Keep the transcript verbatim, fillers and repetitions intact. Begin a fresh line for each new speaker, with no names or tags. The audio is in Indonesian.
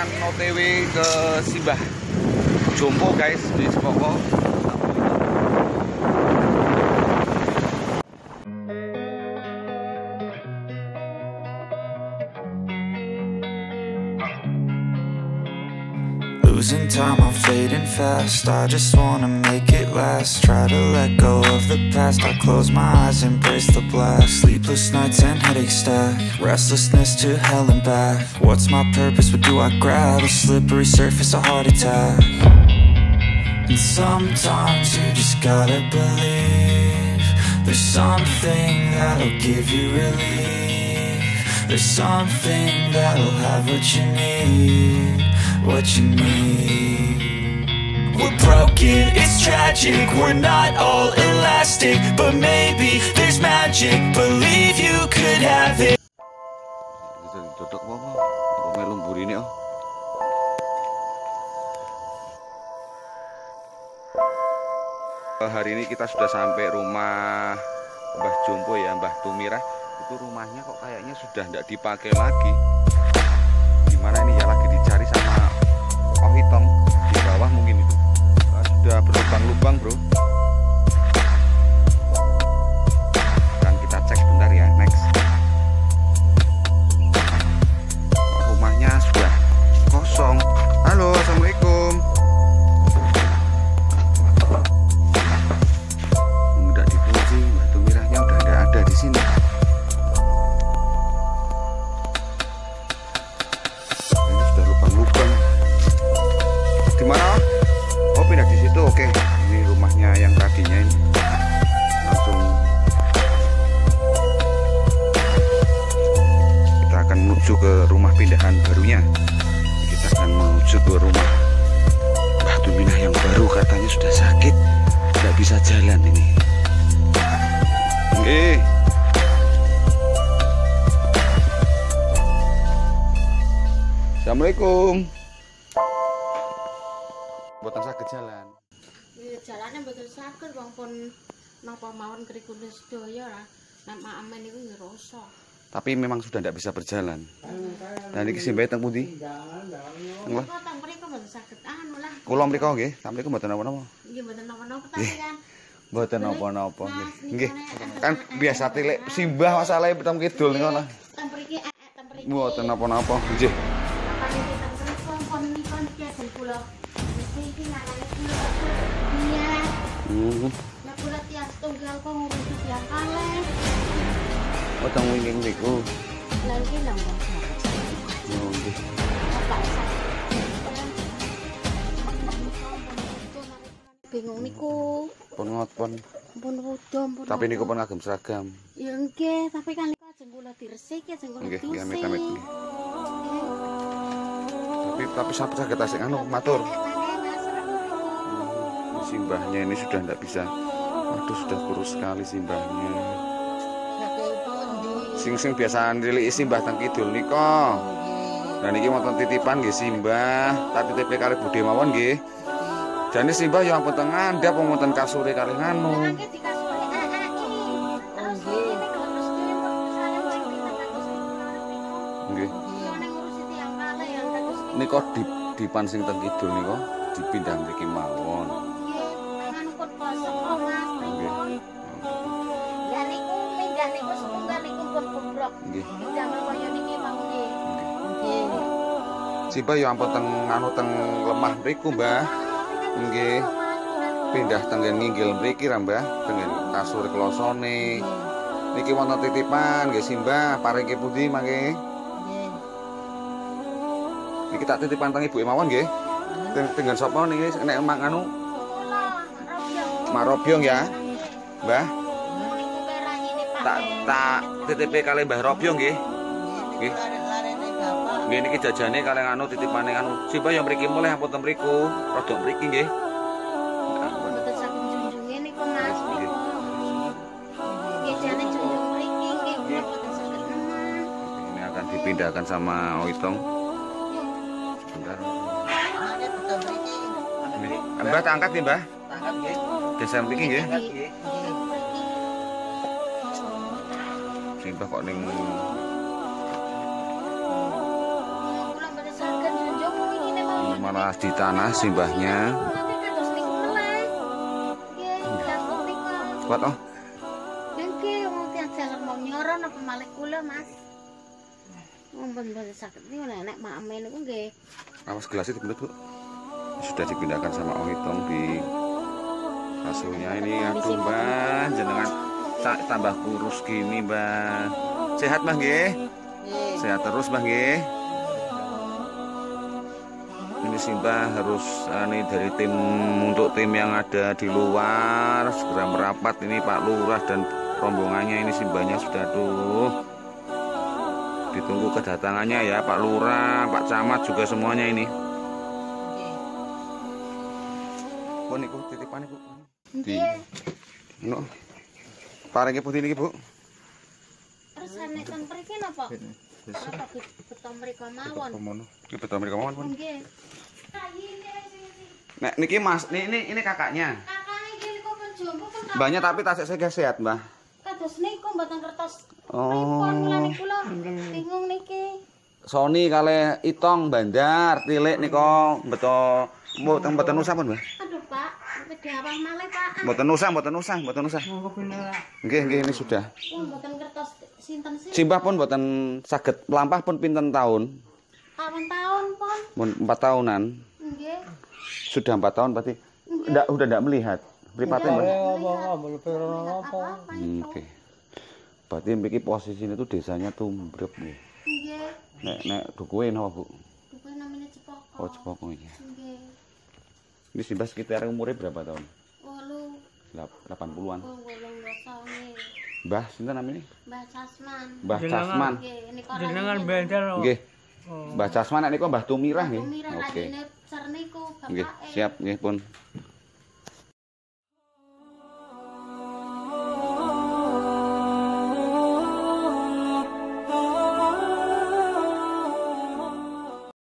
akan O T W ke Simbah Jompo guys, di Sepoko.
Losing time, I'm fading fast. I just wanna make it last. Try to let go of the past. I close my eyes, embrace the blast. Sleepless nights and headaches stack. Restlessness to hell and back. What's my purpose? What do I grab? A slippery surface, a heart attack. And sometimes you just gotta believe there's something that'll give you relief. There's something that'll have what you need, what you need. We're broken, it's tragic. We're not all elastic, but maybe there's magic. Believe you could have it.
Dodok apa? Melung burine oh. Hari ini kita sudah sampai rumah Mbah Jompo ya, Mbah Tumirah. Itu rumahnya kok kayaknya sudah tidak dipakai lagi. Gimana ini ya, lagi dicari sama Oh Hitong di bawah mungkin itu. Nah, sudah berlubang-lubang bro. Dan kita cek bentar ya, next. Rumahnya sudah kosong. Halo, assalamualaikum. Udah dikunci, Mbah Tumirahnya udah tidak ada di sini. Di mana? Oh, pindah di situ. Oke, ini rumahnya yang tadinya ini. Langsung kita akan menuju ke rumah pindahan barunya. Kita akan menuju ke rumah Mbah Tumirah yang baru, katanya sudah sakit, tidak bisa jalan ini. Oke. Assalamualaikum. Mboten saged jalan.
Iya, jalane mboten saged wong pun napa mawon krikune sedaya lah. Nek amen niku ya rasa.
Tapi memang sudah tidak bisa berjalan. Dan iki simbahe teng pundi?
Kok teng mriku mboten saged anu lah.
Kula mriku nggih, teng mriku mboten napa-napa.
Nggih mboten napa-napa tapi kan.
Mboten napa-napa nggih. Nggih. Kan biasa tilik simbah masalahe teng kidul niku lah.
Teng mriki eh teng mriki.
Mboten napa-napa. Nggih.
Apa iki teng mriku pon niku kiyen kula. Iki ngarane kula. Iya.
Hmm.
Nek kula tiang tunggal kok ngurusi tiang kalih.
Oh, teng wingking niku.
Lah iki nang wong
Oh, nggih.
Bingung niku.
Pun ngotpon.
Pun udom pun.
Tapi niku pun ngagem seragam.
Ya nggih, tapi kan niku ajeng kula diresik ya ajeng kula
Nggih,
diusik.
nggih amit-amit nggih. Tapi tapi sampai sakit asik anu matur. Hmm, simbahnya ini sudah tidak bisa. Waduh, sudah kurus sekali simbahnya. Sing sing biasa niliki simbah teng kidul nika. Dan iki wonten titipan nggih simbah, tak titipe kali budhe mawon nggih. Jane simbah ya ampun teng ngandhap wonten kasure kali nganu. Nggih. Nika di dipan sing teng kidul nika dipindah mriki mawon. Nggih. Simbah ya ampun teng anu teng lemah mriku, Mbah. Nggih. Pindah teng nginggil mriki ra, Mbah, tengen kasur klosone. Niki wonten titipan nggih Simbah, paringke pundi mangke? Niki tak titipan teng ibuke mawon nggih. Tengen sapa niki nek emang anu? Marobyong ya. Mbah. Tak tak titipe kali Mbah Robyong nggih. Nggih. Nggih niki jajane kalih anu titipane anu. Simbah yang mriki mulih ampun teng mriku, rada mriki nggih.
Mboten saged junjunge niku Mas. Nggih jane junjung mriki nggih mboten saged nemen.
Ini akan dipindahkan sama Oitong. Bentar. Mbah tak angkat nih, Mbah.
Angkat nggih.
Geser mriki nggih.
Angkat nggih.
Simbah kok ning
Kula mboten saged junjung
malah di tanah simbahnya.
Nanti kados niku meleh. Nggih, jantung niku.
Kuat oh.
Nggih, wong tiyang jalan mau nyoron apa malih kula, Mas. Mumpun-mumpun sakit niku nek makame niku nggih.
Awas gelasnya dipendut, Bu. Sudah dipindahkan sama Om Itong di asuhnya ini. Aduh, Mbah, jenengan tak tambah kurus gini, Mbah. Sehat, Mbah nggih?
Nggih.
Sehat terus, Mbah nggih. Ini sih Mbah harus ini dari tim untuk tim yang ada di luar segera merapat ini Pak Lurah dan rombongannya ini simbahnya sudah tuh. Ditunggu kedatangannya ya Pak Lurah, Pak Camat juga semuanya ini. Bu niku titipan ibu. Di no. Paringe putih niki, Bu.
Terus nek ten mriki napa? Apa beto mriko mawon?
Iki beto mriko mawon, Pun.
Nggih.
Nek niki Mas, ini ini, ini kakaknya.
Kakane iki niku pun jombo pun
Mbahnya tapi tasik saya sehat, Mbah.
kados niku mboten kertas.
Oh.
Pripun mulane kula bingung niki.
Sony kali Itong Bandar, tilik niko beto mboten mboten usah pun, Mbah.
Aduh, Pak, sampe diawah malih, Pak.
Mboten usah, mboten usah, mboten usah. Nggih, nggih ini sudah.
Wong mboten kertas sinten sih?
Simbah pun mboten saged melampah pun pinten tahun?
Tahun-tahun pun.
Pun empat tahunan.
Nggih.
Sudah empat tahun berarti ndak udah ndak melihat. Pripaten, Mbah.
Apa-apa
Hmm,
itu.
Oke. Berarti mriki posisinya tuh desanya tumbrep nggih.
Nggih.
Nek nek dukuhe napa, Bu?
Buku namanya Cepoko.
Oh, Cepoko iki.
Nggih.
Ini Simbah sekitar umurnya berapa tahun?
Walu.
delapan puluhan.
Wong wolong dasa nggih.
Mbah sinten namanya?
Mbah Casman.
Mbah Casman.
Nggih, niku
Jenengan Bandar.
Nggih. Mbah Casman nek niku Mbah Tumirah nggih.
Tumirah
Oke.
radine cer niku
Nggih,
bapake.
siap nggih pun.